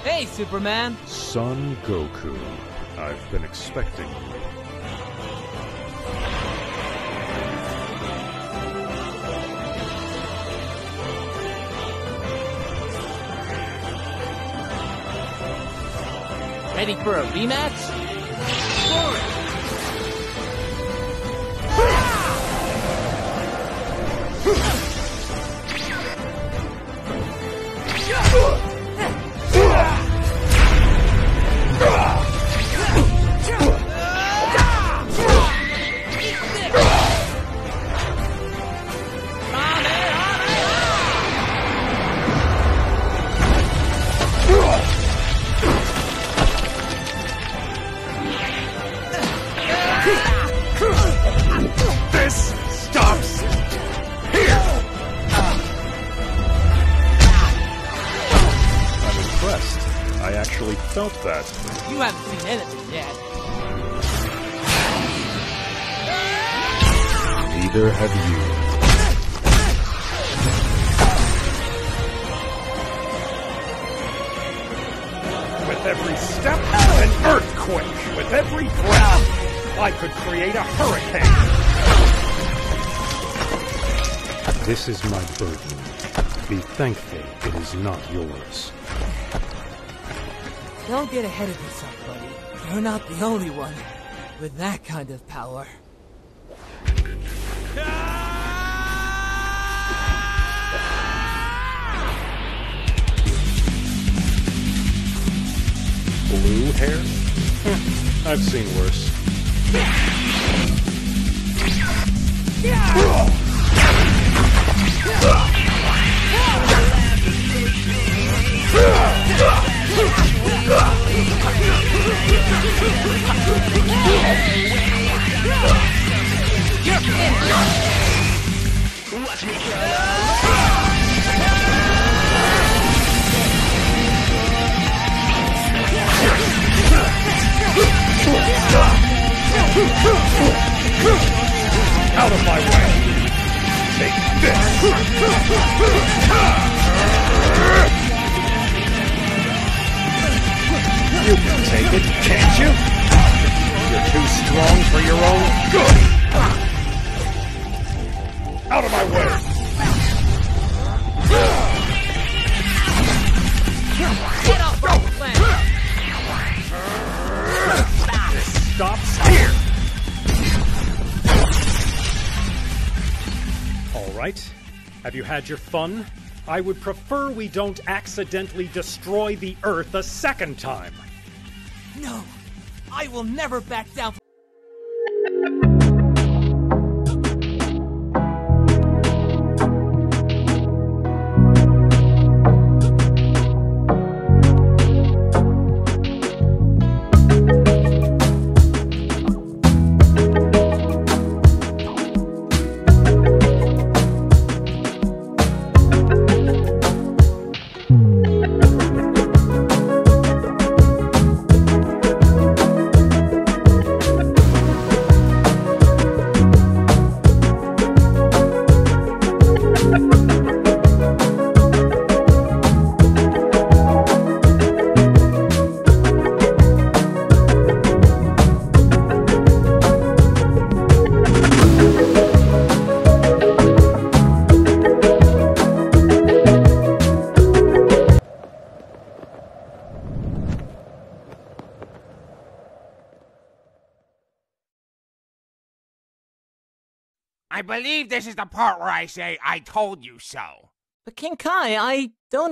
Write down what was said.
Hey, Superman! Son Goku, I've been expecting you. Ready for a rematch? This stops here! I'm impressed. I actually felt that. You haven't seen anything yet. Neither have you. With every step, an earthquake. With every breath, I could create a hurricane. This is my burden. Be thankful it is not yours. Don't get ahead of yourself, buddy. You're not the only one with that kind of power. Blue hair? I've seen worse. Watch me go. Out of my way! Take this! You can take it, can't you? You're too strong for your own good! Out of my way! Get off our planet! This stops here! All right. Have you had your fun? I would prefer we don't accidentally destroy the Earth a second time. No! I will never back down from I believe this is the part where I say I told you so. But King Kai, I don't